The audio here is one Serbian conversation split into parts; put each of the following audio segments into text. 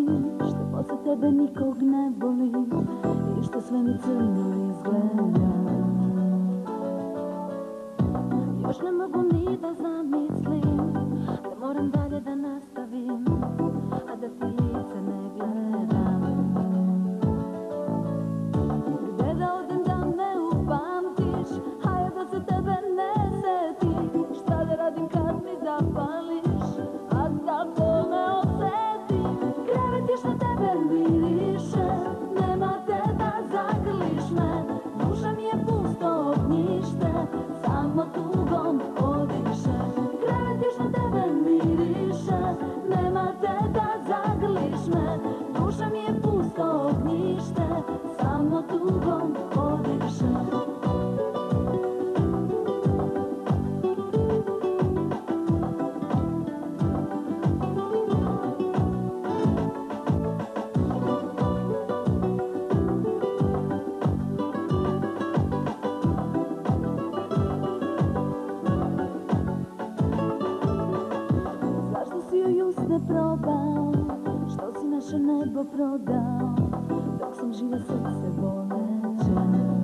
što posle tebe nikog ne boli i što sve mi crno izgleda. Još ne mogu ni da zamislim da moram dalje da nastavim, a da ti lice ne gledam. Gde da odem da me upamtiš, a ja da se tebe ne setim. Šta da radim kad mi zapališ, a da bol ne osetim. Krevet je što tebe miriše, nema te da zagrliš me. Duša mi je pusto ognjište, samo tugom odiše. Krevet je što tebe miriše, nema te da zagrliš me. Duša mi je pusto ognjište, samo tugom odiše. Zašto si joj usne probao, što si naše nebo prodao, dok sam živa srce boleće.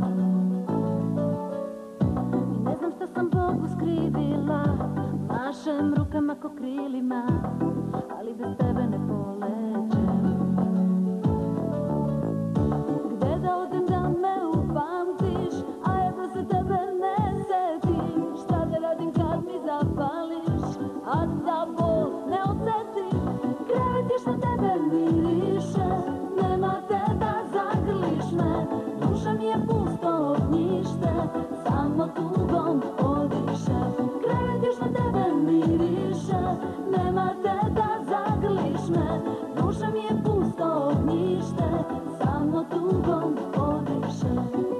I ne znam šta sam Bogu skrivila, mašem rukama ko krilima, ali bez tebe ne polećem. Gde da odem da me upamtiš, a ja da se tebe ne setim. Šta da radim kad mi zapališ, a da bol ne osetim. Krevet je što tebe miriše, nema te da zagrliš me. Duša mi je pusto ognjište, samo tugom odiše. Krevet je što tebe miriše, nema te da zagrliš me. Duša mi je pusto ognjište, samo tugom odiše.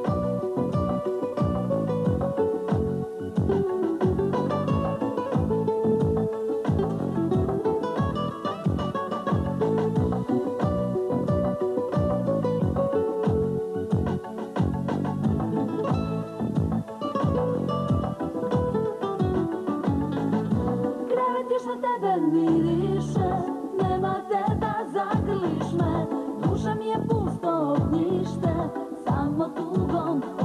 Krevet je što tebe miriše, nema te da zagrliš me. Duša mi je pusto ognjište, samo tugom